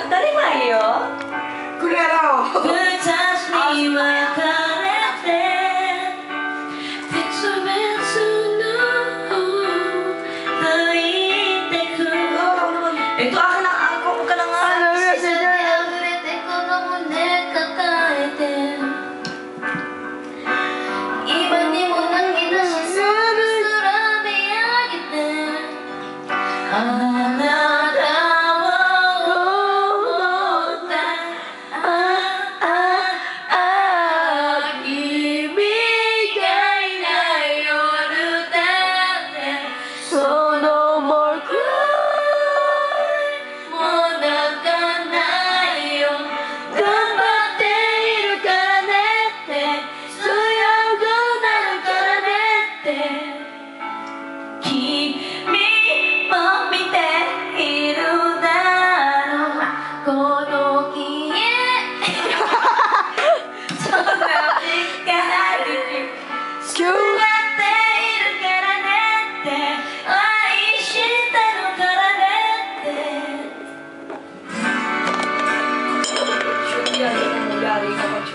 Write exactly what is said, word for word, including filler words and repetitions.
当たり前よ。 くれろ。 私に別れて別々の歩いてく。えっと、あかな、あ、ここかな。 あの、うれしい。 溢れてこの胸抱えて今にも泣き出しそうな空見上げてあなたを思ったあああ君がいない夜だってそのもうくらいもう泣かないよ頑張っているからねって強くなるからねって君も見ているだろうこの日へそんな光キュー。 やっているからねって愛したのからねって。 Should be a little more yari kapag